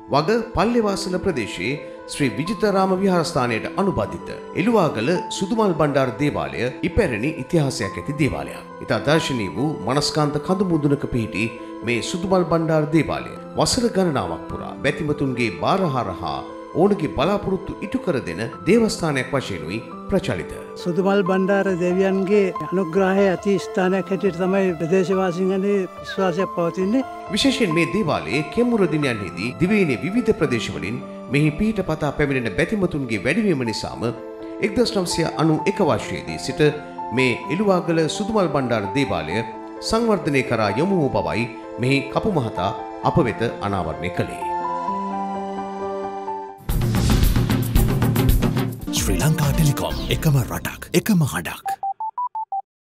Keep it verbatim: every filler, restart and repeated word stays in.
වග පල්ලෙවාසල ප්‍රදේශයේ ශ්‍රී විජිතාරාම විහාරස්ථානයට අනුබද්ධිත එළුවාගල සුදුමල් බණ්ඩාර දේවාලය ඉපැරණි ඉතිහාසයක් ඇති දේවාලයක්. ඉතා දර්ශනීය වූ මනස්කාන්ත කඳු මුදුනක පිහිටි මේ සුදුමල් බණ්ඩාර දේවාලය වසර ගණනාවක් පුරා බැතිමතුන්ගේ බාරහාර හා ඕනගේ බලාපොරොත්තු ඉටු කර දෙන දේවස්ථානයක් වශයෙන්ුයි ප්‍රචලිත. සුදුමල් බණ්ඩාර දෙවියන්ගේ අනුග්‍රහය ඇති ස්ථානයක් හැටියට තමයි ප්‍රදේශවාසීන්ගේ විශ්වාසයක් පවතින්නේ. විශේෂයෙන් මේ දේවාලයේ කෙම්මුර දිනයන්හිදී දිවයිනේ විවිධ ප්‍රදේශවලින් මෙහි පිහිට පතා පැමිණෙන බැතිමතුන්ගේ වැඩිවීම නිසාම එක්දහස් නවසිය අනූ එක වර්ෂයේදී සිට මේ එළුවාගල සුදුමල් බණ්ඩාර දේවාලය සංවර්ධනය කරා යොමු වූ බවයි මෙහි කපු මහතා අප වෙත අනාවරණය කළේ. ශ්‍රී ලංකා ටෙලිකොම් එකම රටක් එකම හඩක්.